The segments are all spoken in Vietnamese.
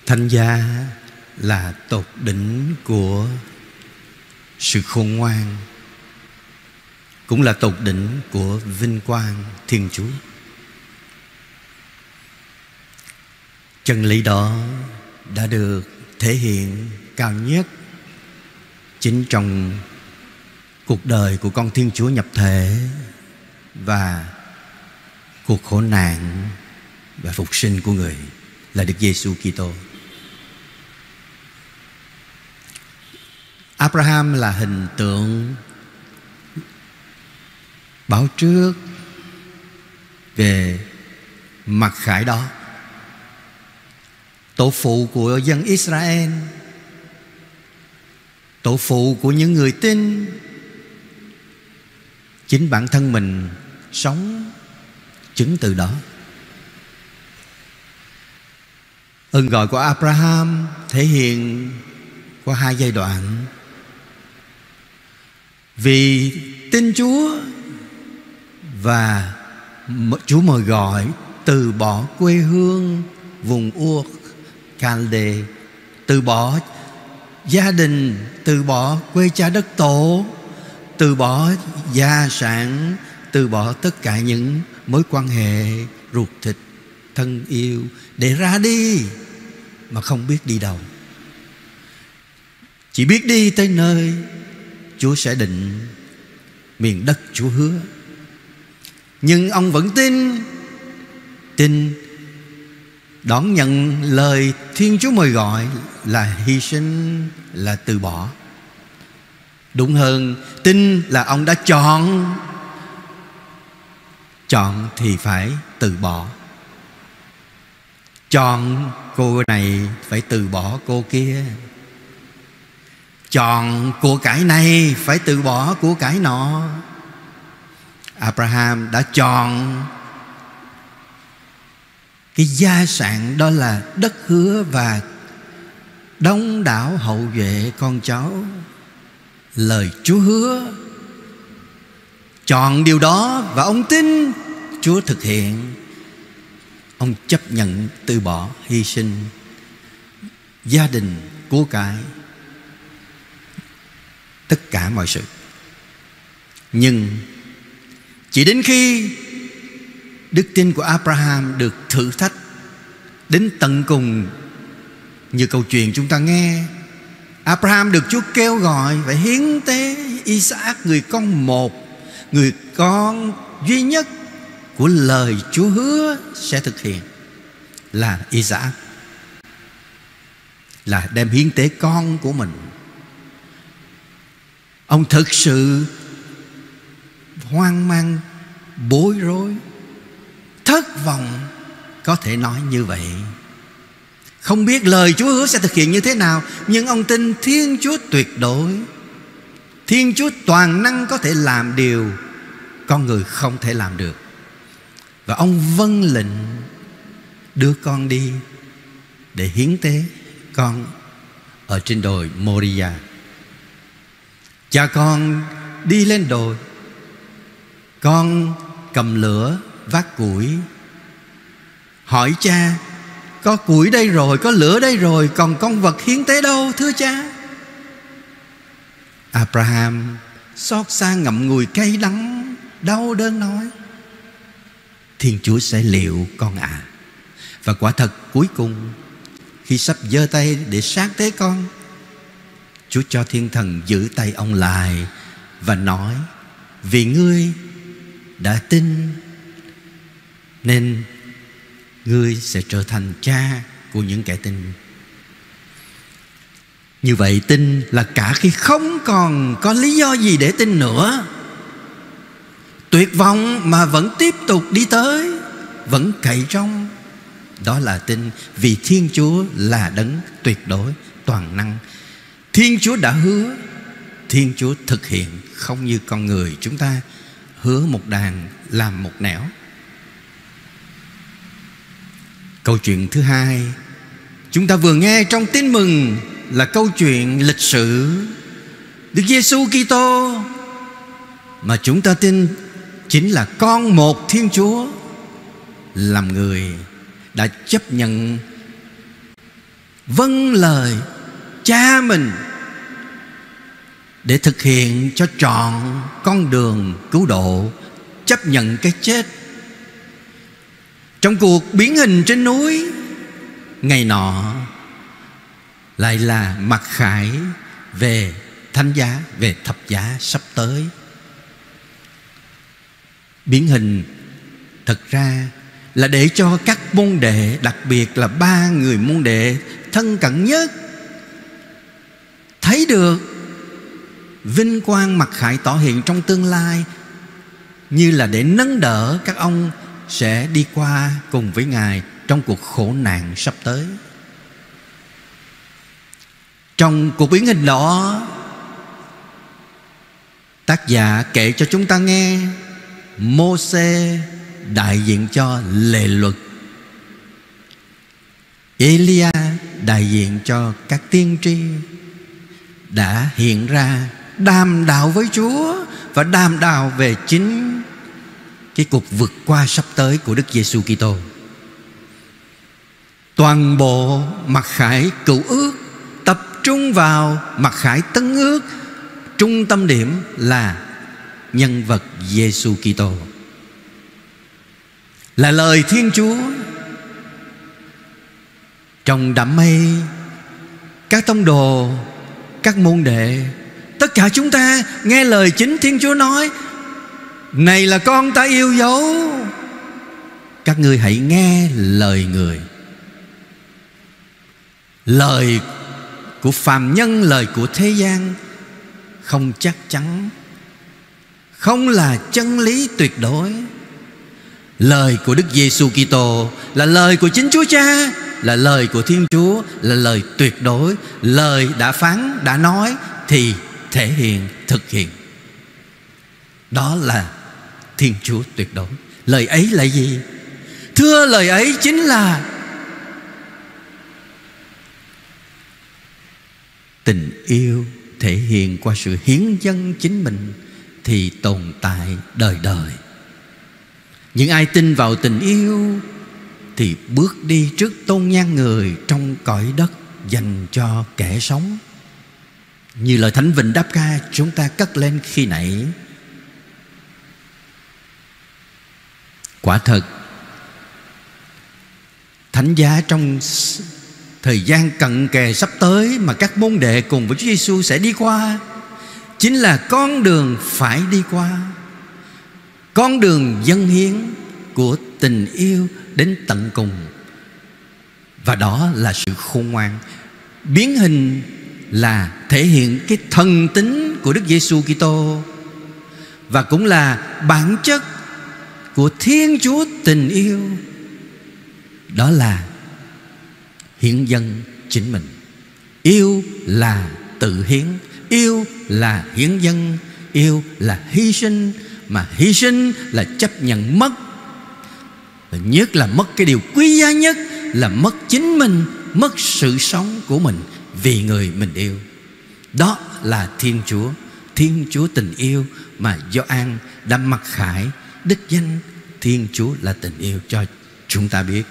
Thánh giá là tột đỉnh của sự khôn ngoan, cũng là tột đỉnh của vinh quang Thiên Chúa. Chân lý đó đã được thể hiện cao nhất chính trong cuộc đời của con Thiên Chúa nhập thể và cuộc khổ nạn và phục sinh của Người là Đức Giêsu Kitô. Abraham là hình tượng báo trước về mặc khải đó, tổ phụ của dân Israel, tổ phụ của những người tin. Chính bản thân mình sống chứng từ đó. Ơn gọi của Abraham thể hiện qua hai giai đoạn. Vì tin Chúa và Chúa mời gọi từ bỏ quê hương vùng Ur Calde, từ bỏ gia đình, từ bỏ quê cha đất tổ, từ bỏ gia sản, từ bỏ tất cả những mối quan hệ ruột thịt thân yêu để ra đi mà không biết đi đâu. Chỉ biết đi tới nơi Chúa sẽ định, miền đất Chúa hứa. Nhưng ông vẫn tin đón nhận lời Thiên Chúa mời gọi là hy sinh, là từ bỏ. Đúng hơn, tin là ông đã chọn thì phải từ bỏ. Chọn cô này phải từ bỏ cô kia. Chọn của cải này phải từ bỏ của cải nọ. Abraham đã chọn cái gia sản, đó là đất hứa và đông đảo hậu duệ con cháu. Lời Chúa hứa, chọn điều đó và ông tin Chúa thực hiện. Ông chấp nhận từ bỏ, hy sinh gia đình, của cải, tất cả mọi sự. Nhưng chỉ đến khi đức tin của Abraham được thử thách đến tận cùng, như câu chuyện chúng ta nghe, Abraham được Chúa kêu gọi phải hiến tế Isaac, người con một, người con duy nhất của lời Chúa hứa sẽ thực hiện, là Isaac, là đem hiến tế con của mình. Ông thực sự hoang mang, bối rối, thất vọng, có thể nói như vậy. Không biết lời Chúa hứa sẽ thực hiện như thế nào, nhưng ông tin Thiên Chúa tuyệt đối, Thiên Chúa toàn năng có thể làm điều con người không thể làm được. Và ông vâng lệnh đưa con đi để hiến tế con ở trên đồi Moria. Cha con đi lên đồi, con cầm lửa vác củi, hỏi cha: có củi đây rồi, có lửa đây rồi, còn con vật hiến tế đâu thưa cha? Abraham xót xa ngậm ngùi cay đắng, đau đớn nói: Thiên Chúa sẽ liệu con ạ. Và quả thật cuối cùng, khi sắp giơ tay để sát tế con, Chúa cho thiên thần giữ tay ông lại và nói: vì ngươi đã tin nên ngươi sẽ trở thành cha của những kẻ tin. Như vậy tin là cả khi không còn có lý do gì để tin nữa, tuyệt vọng mà vẫn tiếp tục đi tới, vẫn cậy trông. Đó là tin vì Thiên Chúa là đấng tuyệt đối, toàn năng. Thiên Chúa đã hứa, Thiên Chúa thực hiện, không như con người chúng ta hứa một đàn làm một nẻo. Câu chuyện thứ hai chúng ta vừa nghe trong tin mừng là câu chuyện lịch sử Đức Giêsu Kitô, mà chúng ta tin chính là con một Thiên Chúa, làm người, đã chấp nhận vâng lời cha mình để thực hiện cho trọn con đường cứu độ, chấp nhận cái chết. Trong cuộc biến hình trên núi, ngày nọ lại là mặc khải về thánh giá, về thập giá sắp tới. Biến hình thật ra là để cho các môn đệ, đặc biệt là 3 người môn đệ thân cận nhất, thấy được vinh quang mặc khải tỏ hiện trong tương lai, như là để nâng đỡ các ông sẽ đi qua cùng với Ngài trong cuộc khổ nạn sắp tới. Trong cuộc biến hình đó, tác giả kể cho chúng ta nghe Mô-sê đại diện cho lề luật, Elia đại diện cho các tiên tri, đã hiện ra đàm đạo với Chúa và đàm đạo về chính cái cuộc vượt qua sắp tới của Đức Giêsu Kitô. Toàn bộ mặc khải cựu ước tập trung vào mặc khải tân ước, trung tâm điểm là nhân vật Giêsu Kitô, là lời Thiên Chúa. Trong đám mây, các tông đồ, các môn đệ, tất cả chúng ta nghe lời chính Thiên Chúa nói: này là con ta yêu dấu, các ngươi hãy nghe lời người. Lời của phàm nhân, lời của thế gian không chắc chắn, không là chân lý tuyệt đối. Lời của Đức Giêsu Kitô là lời của chính Chúa Cha, là lời của Thiên Chúa, là lời tuyệt đối. Lời đã phán, đã nói thì thể hiện, thực hiện. Đó là Thiên Chúa tuyệt đối. Lời ấy là gì? Thưa, lời ấy chính là tình yêu thể hiện qua sự hiến dâng chính mình thì tồn tại đời đời. Những ai tin vào tình yêu thì bước đi trước tôn nhan người trong cõi đất dành cho kẻ sống. Như lời Thánh Vịnh Đáp Ca chúng ta cất lên khi nãy. Quả thật, thánh giá trong thời gian cận kề sắp tới mà các môn đệ cùng với Chúa Giêsu sẽ đi qua chính là con đường phải đi qua, con đường dâng hiến của tình yêu đến tận cùng. Và đó là sự khôn ngoan. Biến hình là thể hiện cái thần tính của Đức Giêsu Kitô, và cũng là bản chất của Thiên Chúa tình yêu. Đó là hiến dâng chính mình. Yêu là tự hiến, yêu là hiến dâng, yêu là hy sinh. Mà hy sinh là chấp nhận mất, nhất là mất cái điều quý giá nhất, là mất chính mình, mất sự sống của mình vì người mình yêu. Đó là Thiên Chúa, Thiên Chúa tình yêu mà Gioan đã mặc khải đích danh Thiên Chúa là tình yêu cho chúng ta biết.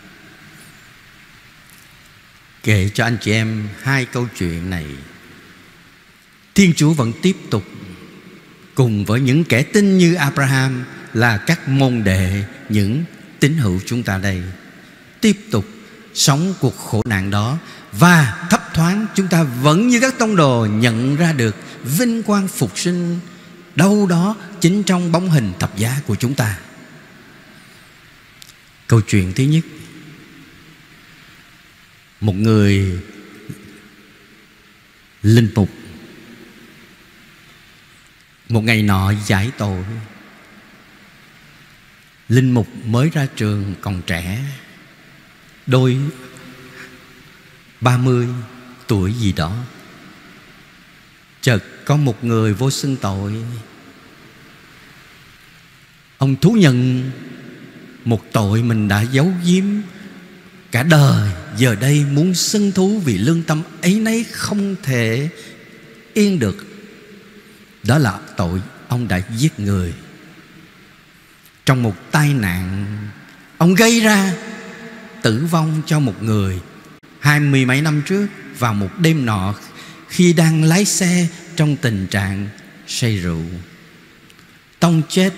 Kể cho anh chị em 2 câu chuyện này. Thiên Chúa vẫn tiếp tục cùng với những kẻ tin như Abraham, là các môn đệ, những tín hữu chúng ta đây, tiếp tục sống cuộc khổ nạn đó. Và thấp thoáng chúng ta vẫn như các tông đồ nhận ra được vinh quang phục sinh đâu đó chính trong bóng hình thập giá của chúng ta. Câu chuyện thứ nhất, một người linh mục một ngày nọ giải tội. Linh mục mới ra trường còn trẻ, đôi 30 tuổi gì đó. Chợt có một người vô xưng tội. Ông thú nhận một tội mình đã giấu giếm cả đời, giờ đây muốn xưng thú vì lương tâm ấy nấy không thể yên được. Đó là tội ông đã giết người. Trong một tai nạn ông gây ra tử vong cho một người 20 mấy năm trước, vào một đêm nọ, khi đang lái xe trong tình trạng say rượu, tông chết.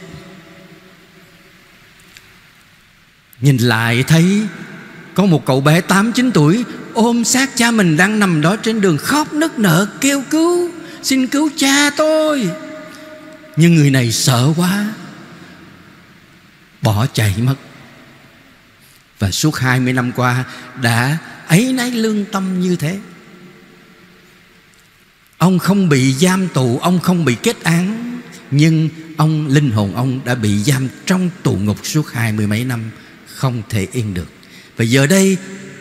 Nhìn lại thấy có một cậu bé 8-9 tuổi ôm xác cha mình đang nằm đó trên đường, khóc nức nở kêu cứu, xin cứu cha tôi. Nhưng người này sợ quá, bỏ chạy mất. Và suốt 20 năm qua đã áy náy lương tâm như thế. Ông không bị giam tù, ông không bị kết án, nhưng linh hồn ông đã bị giam trong tù ngục suốt 20 mấy năm, không thể yên được. Và giờ đây,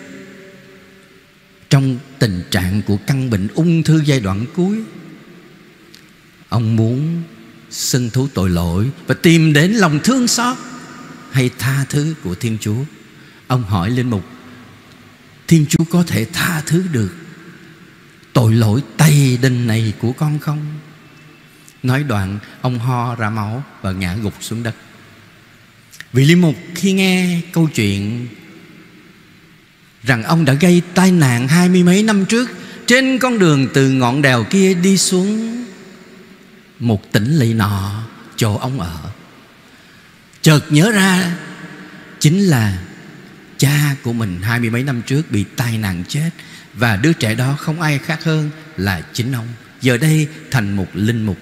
trong tình trạng của căn bệnh ung thư giai đoạn cuối, ông muốn xưng thú tội lỗi và tìm đến lòng thương xót hay tha thứ của Thiên Chúa. Ông hỏi linh mục: Thiên Chúa có thể tha thứ được tội lỗi tày đình này của con không? Nói đoạn, ông ho ra máu và ngã gục xuống đất. Vị linh mục khi nghe câu chuyện rằng ông đã gây tai nạn 20 mấy năm trước trên con đường từ ngọn đèo kia đi xuống một tỉnh lỵ nọ, chỗ ông ở, chợt nhớ ra chính là cha của mình 20 mấy năm trước bị tai nạn chết, và đứa trẻ đó không ai khác hơn là chính ông, giờ đây thành một linh mục.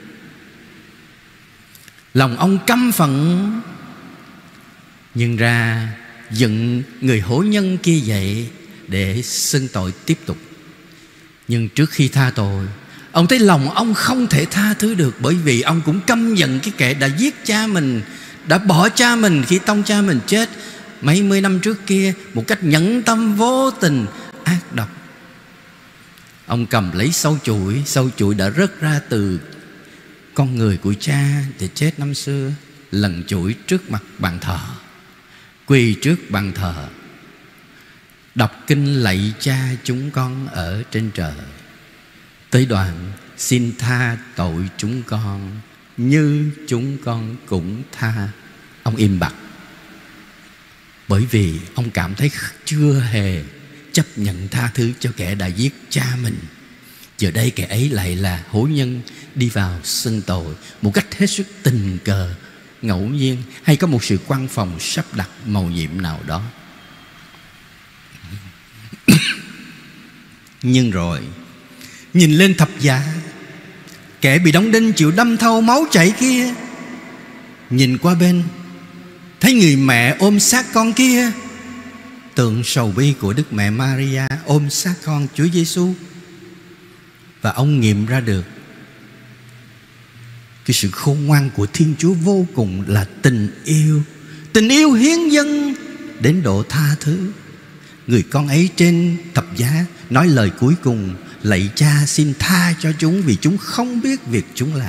Lòng ông căm phẫn, nhưng ra dựng người hổ nhân kia dậy để xưng tội tiếp tục. Nhưng trước khi tha tội, ông thấy lòng ông không thể tha thứ được, bởi vì ông cũng căm giận cái kẻ đã giết cha mình, đã bỏ cha mình khi tông cha mình chết mấy mươi năm trước kia một cách nhẫn tâm, vô tình, ác độc. Ông cầm lấy sâu chuỗi đã rớt ra từ con người của cha để chết năm xưa, lần chuỗi trước mặt bàn thờ, quỳ trước bàn thờ, đọc kinh lạy cha chúng con ở trên trời. Tới đoạn xin tha tội chúng con như chúng con cũng tha. Ông im bặt, bởi vì ông cảm thấy chưa hề chấp nhận tha thứ cho kẻ đã giết cha mình. Giờ đây kẻ ấy lại là hổ nhân đi vào xưng tội một cách hết sức tình cờ, ngẫu nhiên, hay có một sự quan phòng sắp đặt mầu nhiệm nào đó. Nhưng rồi nhìn lên thập giá, kẻ bị đóng đinh chịu đâm thâu máu chảy kia, nhìn qua bên thấy người mẹ ôm xác con kia, tượng sầu bi của Đức Mẹ Maria ôm xác con Chúa Giêsu. Và ông nghiệm ra được cái sự khôn ngoan của Thiên Chúa vô cùng là tình yêu. Tình yêu hiến dâng đến độ tha thứ. Người con ấy trên thập giá nói lời cuối cùng: lạy cha, xin tha cho chúng vì chúng không biết việc chúng làm.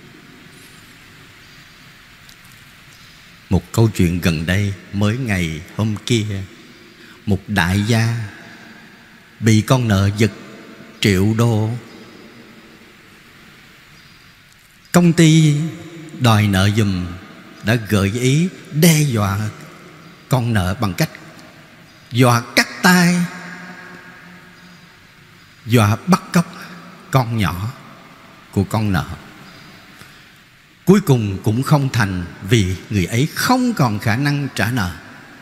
Một câu chuyện gần đây, mới ngày hôm kia, một đại gia bị con nợ giật $1 triệu. Công ty đòi nợ giùm đã gợi ý đe dọa con nợ bằng cách dọa cắt tay, dọa bắt cóc con nhỏ của con nợ. Cuối cùng cũng không thành, vì người ấy không còn khả năng trả nợ.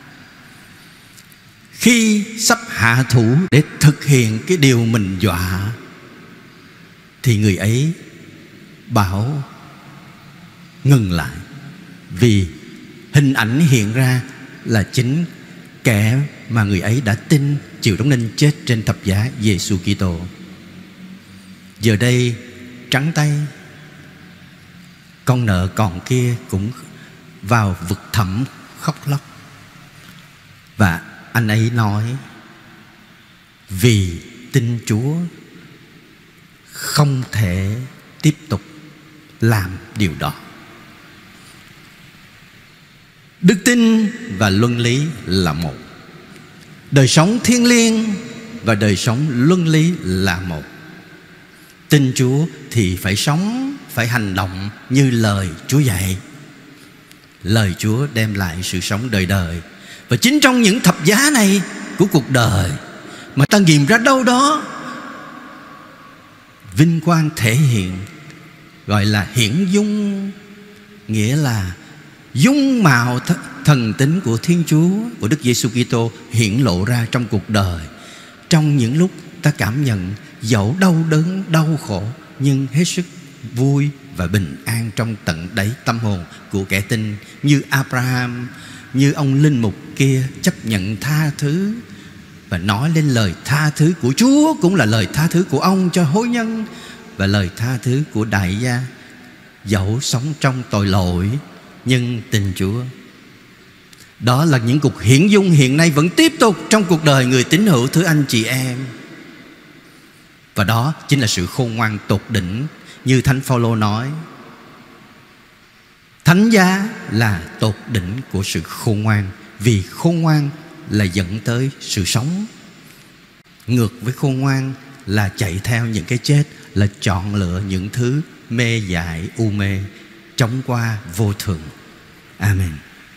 Khi sắp hạ thủ để thực hiện cái điều mình dọa, thì người ấy bảo ngừng lại, vì hình ảnh hiện ra là chính kẻ mà người ấy đã tin chịu đóng đinh chết trên thập giá, Giêsu Kitô. Giờ đây trắng tay, con nợ còn kia cũng vào vực thẳm khóc lóc. Và anh ấy nói vì tin Chúa không thể tiếp tục làm điều đó. Đức tin và luân lý là một. Đời sống thiêng liêng và đời sống luân lý là một. Tin Chúa thì phải sống, phải hành động như lời Chúa dạy. Lời Chúa đem lại sự sống đời đời. Và chính trong những thập giá này của cuộc đời, mà ta nghiệm ra đâu đó vinh quang thể hiện, gọi là hiển dung, nghĩa là dung mạo thần tính của Thiên Chúa, của Đức Giêsu Kitô hiển lộ ra trong cuộc đời. Trong những lúc ta cảm nhận dẫu đau đớn, đau khổ, nhưng hết sức vui và bình an trong tận đáy tâm hồn của kẻ tin, như Abraham, như ông linh mục kia chấp nhận tha thứ và nói lên lời tha thứ của Chúa, cũng là lời tha thứ của ông cho hối nhân, và lời tha thứ của đại gia dẫu sống trong tội lỗi nhưng tình Chúa. Đó là những cuộc hiển dung hiện nay vẫn tiếp tục trong cuộc đời người tín hữu, thưa anh chị em. Và đó chính là sự khôn ngoan tột đỉnh, như Thánh Phaolô nói, thánh giá là tột đỉnh của sự khôn ngoan, vì khôn ngoan là dẫn tới sự sống. Ngược với khôn ngoan là chạy theo những cái chết, là chọn lựa những thứ mê dại u mê, chống qua vô thường. Amen.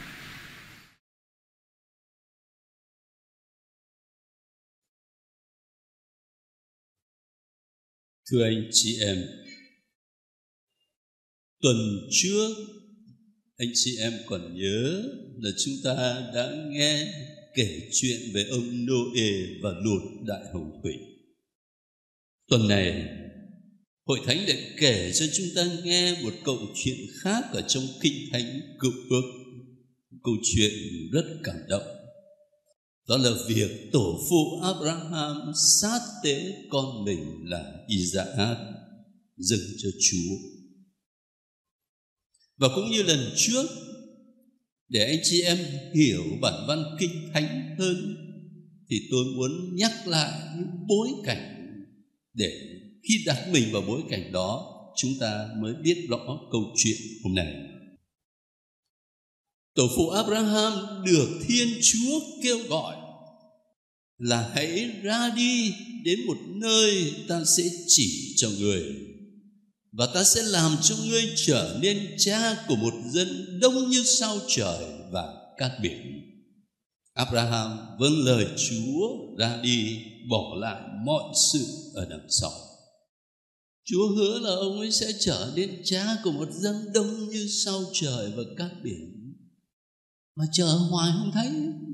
Thưa anh chị em, tuần trước anh chị em còn nhớ là chúng ta đã nghe kể chuyện về ông Noe và lụt đại hồng thủy. Tuần này Hội Thánh lại kể cho chúng ta nghe một câu chuyện khác ở trong Kinh Thánh Cựu Ước. Câu chuyện rất cảm động. Đó là việc tổ phụ Abraham sát tế con mình là Isaac dâng cho Chúa. Và cũng như lần trước, để anh chị em hiểu bản văn Kinh Thánh hơn, thì tôi muốn nhắc lại những bối cảnh, để khi đặt mình vào bối cảnh đó, chúng ta mới biết rõ câu chuyện hôm nay. Tổ phụ Abraham được Thiên Chúa kêu gọi là hãy ra đi đến một nơi ta sẽ chỉ cho người, và ta sẽ làm cho ngươi trở nên cha của một dân đông như sao trời và cát biển. Abraham vâng lời Chúa ra đi, bỏ lại mọi sự ở đằng sau. Chúa hứa là ông ấy sẽ trở nên cha của một dân đông như sao trời và cát biển, mà chờ hoài không thấy.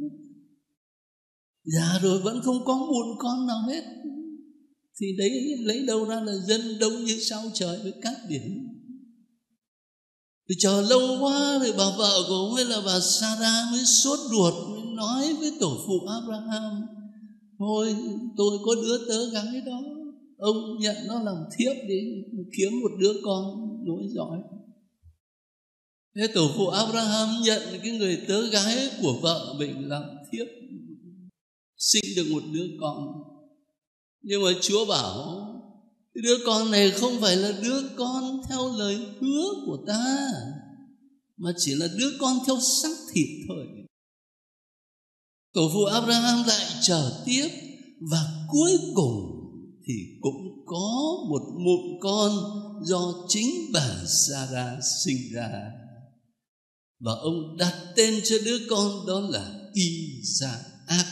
Già rồi vẫn không có muộn con nào hết, thì đấy lấy đâu ra là dân đông như sao trời với cát biển. Thì chờ lâu quá, thì bà vợ của ông ấy là bà Sarah mới sốt ruột, mới nói với tổ phụ Abraham: thôi tôi có đứa tớ gái đó, ông nhận nó làm thiếp đi, kiếm một đứa con nối dõi. Thế tổ phụ Abraham nhận cái người tớ gái của vợ mình làm thiếp, sinh được một đứa con. Nhưng mà Chúa bảo cái đứa con này không phải là đứa con theo lời hứa của ta, mà chỉ là đứa con theo xác thịt thôi. Tổ phụ Abraham lại chờ tiếp, và cuối cùng thì cũng có một mụn con do chính bà Sarah sinh ra, và ông đặt tên cho đứa con đó là Isaac.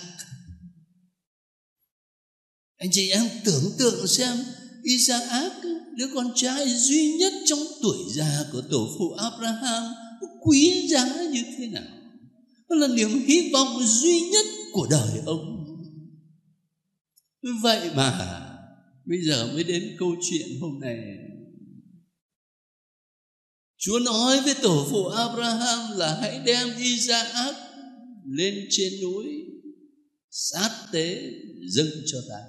Anh chị em tưởng tượng xem, Isaac, đứa con trai duy nhất trong tuổi già của tổ phụ Abraham, quý giá như thế nào. Đó là niềm hy vọng duy nhất của đời ông. Vậy mà bây giờ mới đến câu chuyện hôm nay. Chúa nói với tổ phụ Abraham là hãy đem Isaac lên trên núi sát tế dâng cho ta.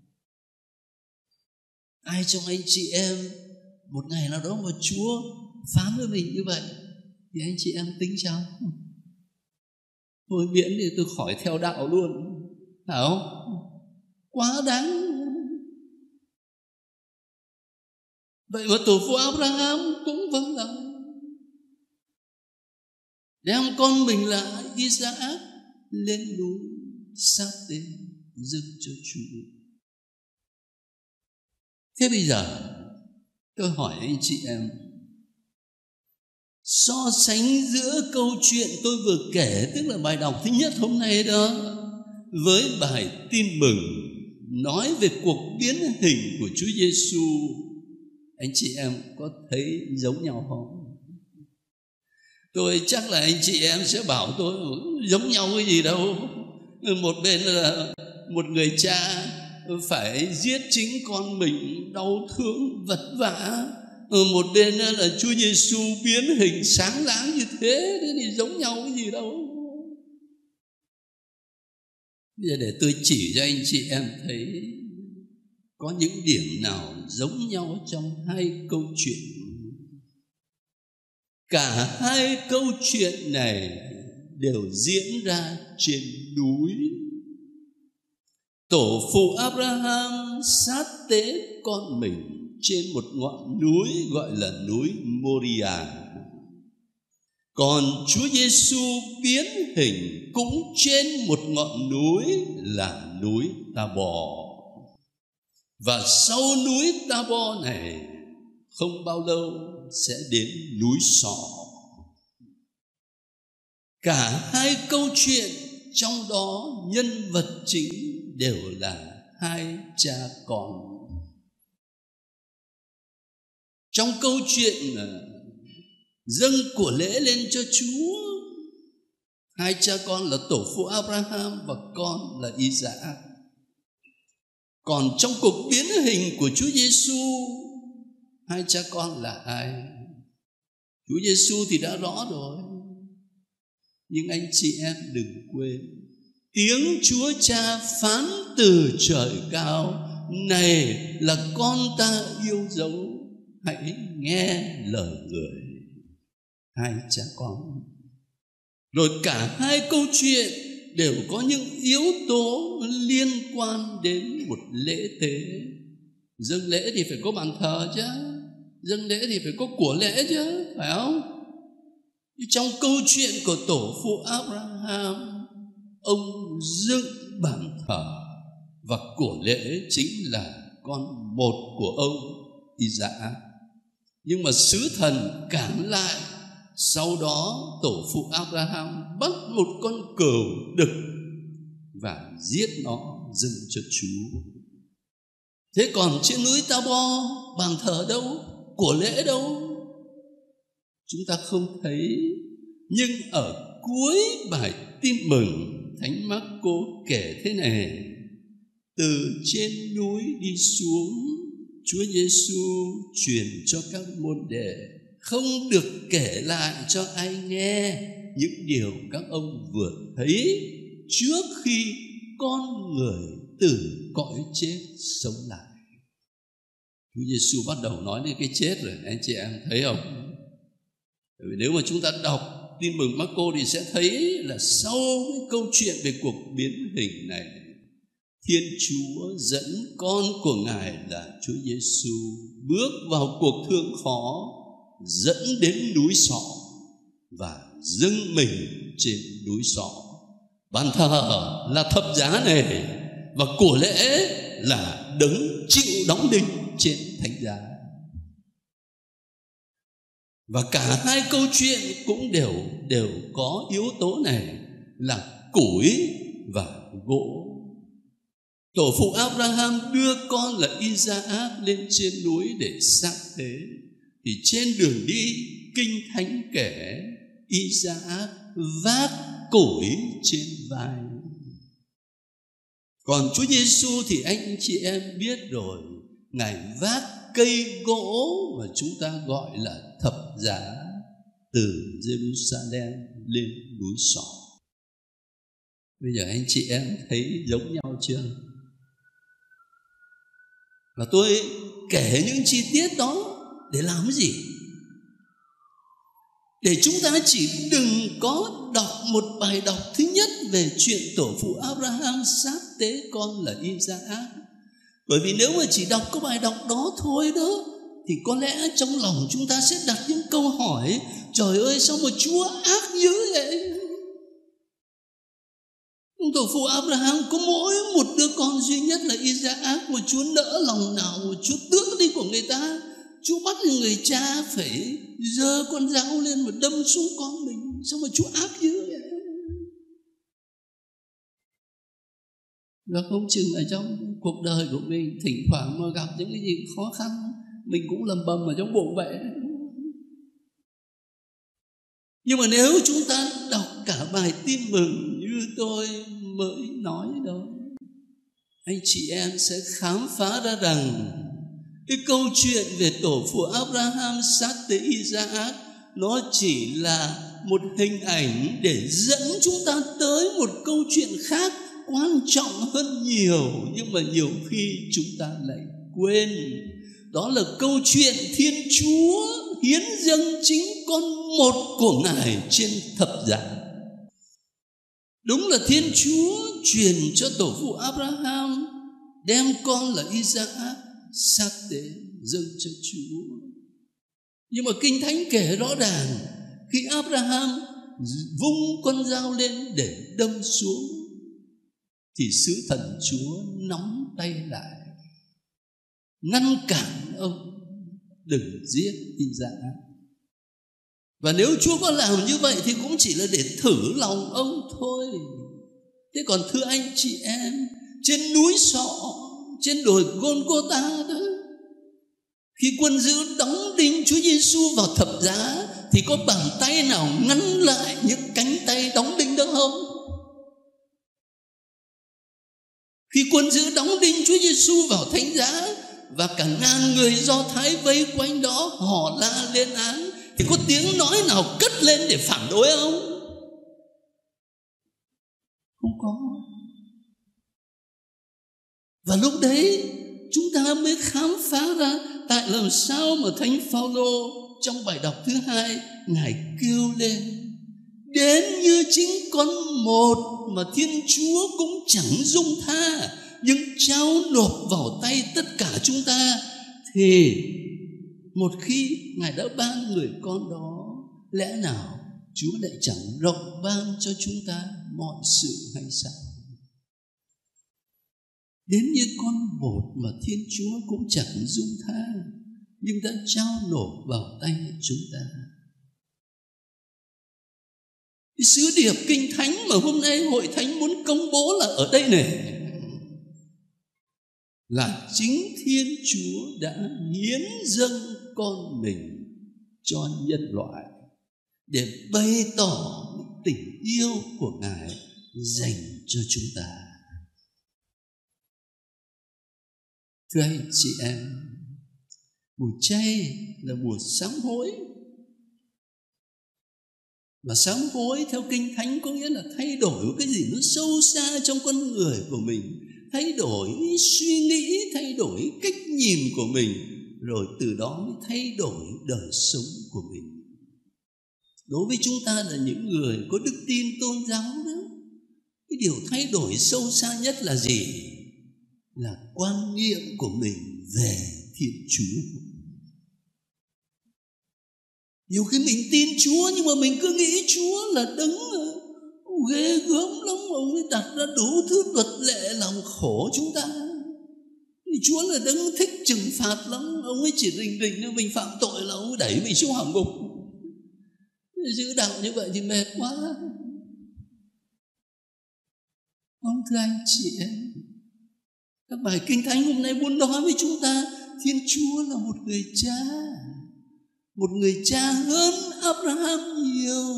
Ai trong anh chị em một ngày nào đó mà Chúa phán với mình như vậy, thì anh chị em tính sao? Thôi miễn thì tôi khỏi theo đạo luôn, phải không? Quá đáng. Vậy mà tổ phụ Abraham cũng vâng lời, đem con mình là Isaac lên núi sát tế dâng cho Chúa. Thế bây giờ tôi hỏi anh chị em, so sánh giữa câu chuyện tôi vừa kể, tức là bài đọc thứ nhất hôm nay đó, với bài tin mừng nói về cuộc biến hình của Chúa Giêsu, anh chị em có thấy giống nhau không? Tôi chắc là anh chị em sẽ bảo tôi giống nhau cái gì đâu. Một bên là một người cha phải giết chính con mình, đau thương vật vã. Một bên là Chúa Giêsu biến hình sáng láng như thế, thì giống nhau cái gì đâu. Bây giờ để tôi chỉ cho anh chị em thấy có những điểm nào giống nhau trong hai câu chuyện. Cả hai câu chuyện này đều diễn ra trên núi. Tổ phụ Abraham sát tế con mình trên một ngọn núi gọi là núi Moria. Còn Chúa Giêsu biến hình cũng trên một ngọn núi là núi Ta-bò. Và sau núi Ta-bò này không bao lâu sẽ đến núi Sọ. Cả hai câu chuyện trong đó nhân vật chính đều là hai cha con. Trong câu chuyện dâng của lễ lên cho Chúa, hai cha con là tổ phụ Abraham và con là Isaac. Còn trong cuộc biến hình của Chúa Giêsu, hai cha con là ai? Chúa Giêsu thì đã rõ rồi, nhưng anh chị em đừng quên tiếng Chúa Cha phán từ trời cao: này là con ta yêu dấu, hãy nghe lời người. Hai cha con. Rồi cả hai câu chuyện đều có những yếu tố liên quan đến một lễ tế. Dâng lễ thì phải có bàn thờ chứ, dâng lễ thì phải có của lễ chứ, phải không? Trong câu chuyện của tổ phụ Abraham, ông dựng bàn thờ và của lễ chính là con một của ông Isaac. Nhưng mà sứ thần cản lại. Sau đó tổ phụ Abraham bắt một con cừu đực và giết nó dâng cho Chúa. Thế còn trên núi Ta-bò, bàn thờ đâu, của lễ đâu? Chúng ta không thấy. Nhưng ở cuối bài tin mừng, Thánh Mác-cô kể thế này: từ trên núi đi xuống, Chúa Giêsu truyền cho các môn đệ không được kể lại cho ai nghe những điều các ông vừa thấy trước khi con người từ cõi chết sống lại. Chúa Giêsu bắt đầu nói đến cái chết rồi, anh chị em thấy không? Bởi vì nếu mà chúng ta đọc tin mừng Mác-cô thì sẽ thấy là sau cái câu chuyện về cuộc biến hình này, Thiên Chúa dẫn con của Ngài là Chúa Giêsu bước vào cuộc thương khó, dẫn đến núi Sọ và dâng mình trên núi Sọ. Bàn thờ là thập giá này và của lễ là đấng chịu đóng đinh trên thánh giá. Và cả hai câu chuyện cũng đều có yếu tố này là củi và gỗ. Tổ phụ Abraham đưa con là Isaac lên trên núi để xác tế. Thì trên đường đi, Kinh Thánh kể Isaac vác củi trên vai. Còn Chúa Giêsu thì anh chị em biết rồi, Ngài vác cây gỗ mà chúng ta gọi là thập giá từ Jerusalem lên núi Sọ. Bây giờ anh chị em thấy giống nhau chưa? Và tôi kể những chi tiết đó để làm cái gì? Để chúng ta chỉ đừng có đọc một bài đọc thứ nhất về chuyện tổ phụ Abraham sát tế con là Isaac. Bởi vì nếu mà chỉ đọc có bài đọc đó thôi đó, thì có lẽ trong lòng chúng ta sẽ đặt những câu hỏi: trời ơi, sao mà Chúa ác dữ vậy? Tổ phụ Abraham có mỗi một đứa con duy nhất là Isaac, mà Chúa nỡ lòng nào mà Chúa tước đi của người ta. Chúa bắt người cha phải giơ con dao lên mà đâm xuống con mình. Sao mà Chúa ác dữ vậy? Và không chừng ở trong cuộc đời của mình thỉnh thoảng mà gặp những cái gì khó khăn, mình cũng lầm bầm ở trong bụng vậy. Nhưng mà nếu chúng ta đọc cả bài tin mừng như tôi mới nói đó, anh chị em sẽ khám phá ra rằng cái câu chuyện về tổ phụ Abraham sát tế Isaac nó chỉ là một hình ảnh để dẫn chúng ta tới một câu chuyện khác quan trọng hơn nhiều, nhưng mà nhiều khi chúng ta lại quên. Đó là câu chuyện Thiên Chúa hiến dâng chính con một của Ngài trên thập giá. Đúng là Thiên Chúa truyền cho tổ phụ Abraham đem con là Isaac sát tế dâng cho Chúa. Nhưng mà Kinh Thánh kể rõ ràng khi Abraham vung con dao lên để đâm xuống thì sứ thần Chúa nắm tay lại, ngăn cản ông đừng giết Isaac. Và nếu Chúa có làm như vậy thì cũng chỉ là để thử lòng ông thôi. Thế còn thưa anh chị em, trên núi Sọ, trên đồi Gôn-gô-ta đó, khi quân dữ đóng đinh Chúa Giêsu vào thập giá thì có bàn tay nào ngăn lại những cánh tay đóng đinh đó không? Khi quân dữ đóng đinh Chúa Giêsu vào thánh giá và cả ngàn người Do Thái vây quanh đó họ la lên án, thì có tiếng nói nào cất lên để phản đối không? Không có. Và lúc đấy chúng ta mới khám phá ra tại làm sao mà Thánh Phaolô trong bài đọc thứ 2 Ngài kêu lên: đến như chính con một mà Thiên Chúa cũng chẳng dung tha, nhưng trao nộp vào tay tất cả chúng ta, thì một khi Ngài đã ban người con đó, lẽ nào Chúa lại chẳng rộng ban cho chúng ta mọi sự hay sao? Đến như con một mà Thiên Chúa cũng chẳng dung tha, nhưng đã trao nộp vào tay chúng ta. Cái sứ điệp Kinh Thánh mà hôm nay Hội Thánh muốn công bố là ở đây này, là chính Thiên Chúa đã hiến dâng con mình cho nhân loại để bày tỏ tình yêu của Ngài dành cho chúng ta. Thưa anh chị em, mùa chay là mùa sám hối. Và sám hối theo Kinh Thánh có nghĩa là thay đổi cái gì nó sâu xa trong con người của mình, thay đổi suy nghĩ, thay đổi cách nhìn của mình, rồi từ đó mới thay đổi đời sống của mình. Đối với chúng ta là những người có đức tin tôn giáo đó, cái điều thay đổi sâu xa nhất là gì? Là quan niệm của mình về Thiên Chúa. Nhiều khi mình tin Chúa nhưng mà mình cứ nghĩ Chúa là đấng ghê gớm lắm, ông ấy đặt ra đủ thứ luật lệ làm khổ chúng ta. Chúa là đấng thích trừng phạt lắm, ông ấy chỉ rình nếu mình phạm tội là ông ấy đẩy mình xuống hầm ngục. Giữ đạo như vậy thì mệt quá. Không, thưa anh chị em, các bài Kinh Thánh hôm nay muốn nói với chúng ta Thiên Chúa là một người cha, một người cha hơn Abraham nhiều.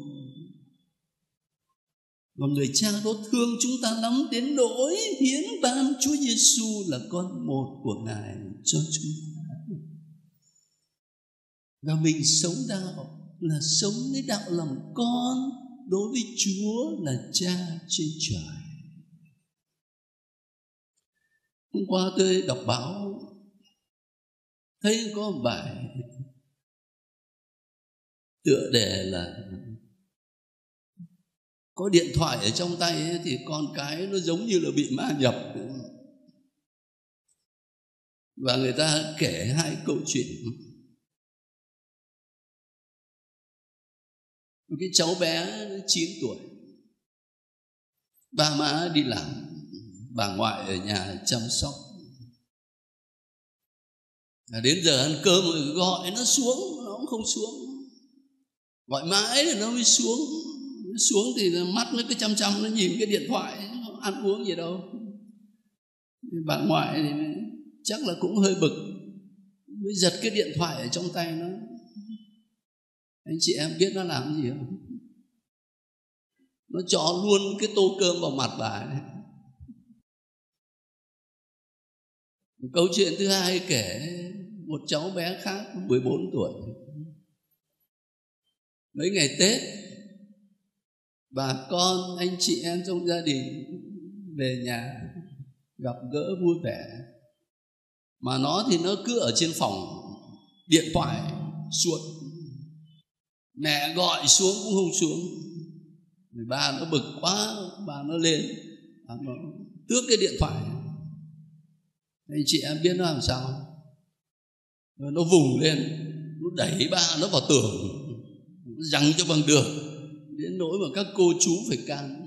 Và người cha đó thương chúng ta lắm đến nỗi hiến ban Chúa Giêsu là con một của Ngài cho chúng ta. Và mình sống đạo là sống cái đạo làm con đối với Chúa là Cha trên trời. Hôm qua tôi đọc báo thấy có một bài tựa đề là có điện thoại ở trong tay ấy, thì con cái nó giống như là bị ma nhập. Và người ta kể hai câu chuyện. Một cái cháu bé 9 tuổi, ba má đi làm, bà ngoại ở nhà chăm sóc. Đến giờ ăn cơm rồi gọi nó xuống, nó cũng không xuống. Gọi mãi rồi nó mới xuống. Xuống thì mắt nó cứ chăm chăm, nó nhìn cái điện thoại, nó ăn uống gì đâu. Bà ngoại thì chắc là cũng hơi bực, mới giật cái điện thoại ở trong tay nó. Anh chị em biết nó làm gì không? Nó cho luôn cái tô cơm vào mặt bà ấy. Câu chuyện thứ hai kể một cháu bé khác 14 tuổi. Mấy ngày Tết, bà con, anh chị em trong gia đình về nhà gặp gỡ vui vẻ. Mà nó thì nó cứ ở trên phòng, điện thoại suốt. Mẹ gọi xuống cũng không xuống. Người bà nó bực quá, bà nó lên, bà nó tước cái điện thoại. Anh chị em biết nó làm sao? Nó vùng lên, nó đẩy bà nó vào tường, nó giằng cho bằng được, đến nỗi mà các cô chú phải can.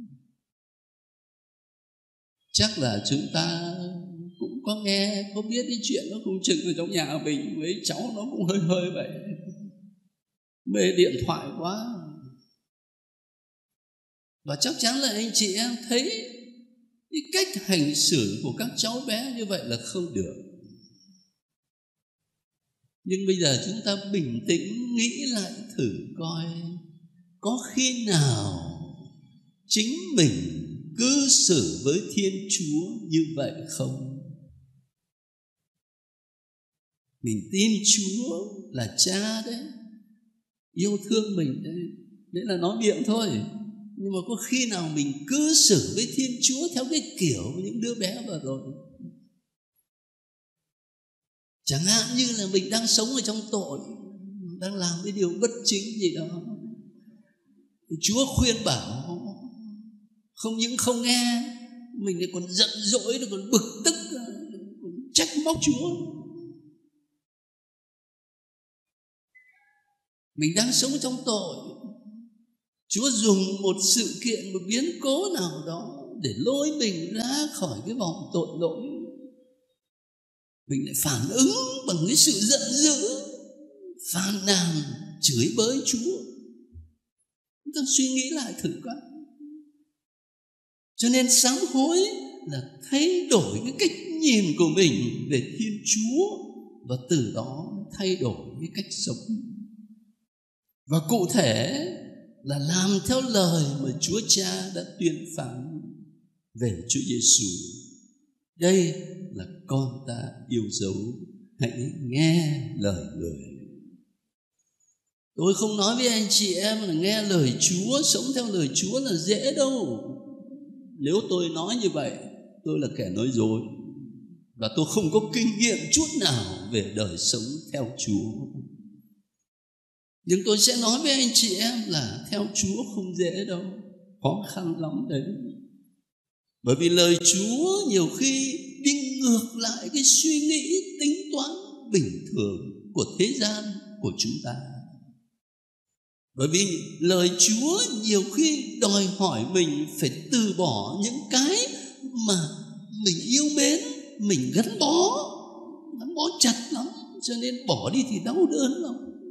Chắc là chúng ta cũng có nghe, có biết cái chuyện nó không chừng ở trong nhà mình. Mấy cháu nó cũng hơi hơi vậy, mê điện thoại quá. Và chắc chắn là anh chị em thấy cái cách hành xử của các cháu bé như vậy là không được. Nhưng bây giờ chúng ta bình tĩnh nghĩ lại thử coi, có khi nào chính mình cư xử với Thiên Chúa như vậy không? Mình tin Chúa là Cha đấy, yêu thương mình đấy. Đấy là nói miệng thôi. Nhưng mà có khi nào mình cư xử với Thiên Chúa theo cái kiểu những đứa bé vừa rồi? Chẳng hạn như là mình đang sống ở trong tội, đang làm cái điều bất chính gì đó, Chúa khuyên bảo, không những không nghe, mình lại còn giận dỗi, còn bực tức, còn trách móc Chúa. Mình đang sống trong tội, Chúa dùng một sự kiện, một biến cố nào đó để lôi mình ra khỏi cái vòng tội lỗi. Mình lại phản ứng bằng cái sự giận dữ, phàn nàn, chửi bới Chúa. Chúng ta suy nghĩ lại thử coi. Cho nên sám hối là thay đổi cái cách nhìn của mình về Thiên Chúa, và từ đó thay đổi cái cách sống. Và cụ thể là làm theo lời mà Chúa Cha đã tuyên phán về Chúa Giêsu. Đây là con ta yêu dấu, hãy nghe lời người. Tôi không nói với anh chị em là nghe lời Chúa, sống theo lời Chúa là dễ đâu. Nếu tôi nói như vậy, tôi là kẻ nói dối, và tôi không có kinh nghiệm chút nào về đời sống theo Chúa. Nhưng tôi sẽ nói với anh chị em là theo Chúa không dễ đâu, khó khăn lắm đấy. Bởi vì lời Chúa nhiều khi đi ngược lại cái suy nghĩ, tính toán bình thường của thế gian của chúng ta. Bởi vì lời Chúa nhiều khi đòi hỏi mình phải từ bỏ những cái mà mình yêu mến, mình gắn bó chặt lắm, cho nên bỏ đi thì đau đớn lắm.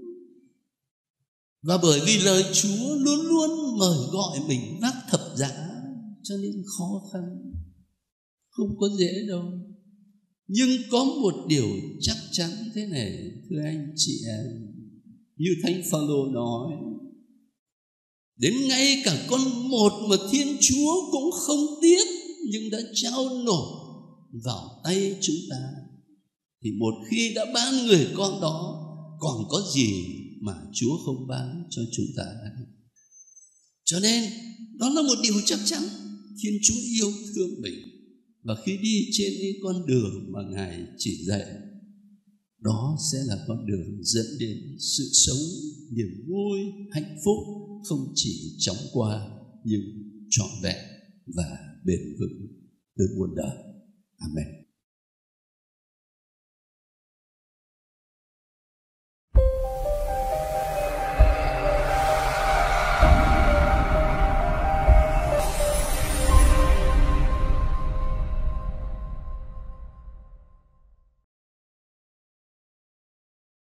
Và bởi vì lời Chúa luôn luôn mời gọi mình vác thập giá, cho nên khó khăn, không có dễ đâu. Nhưng có một điều chắc chắn thế này, thưa anh chị em, như Thánh Phaolô nói, đến ngay cả con một mà Thiên Chúa cũng không tiếc, nhưng đã trao nộp vào tay chúng ta, thì một khi đã ban người con đó, còn có gì mà Chúa không ban cho chúng ta. Cho nên đó là một điều chắc chắn, Thiên Chúa yêu thương mình, và khi đi trên cái con đường mà Ngài chỉ dạy, đó sẽ là con đường dẫn đến sự sống, niềm vui, hạnh phúc, không chỉ chóng qua nhưng trọn vẹn và bền vững từ muôn đời. Amen.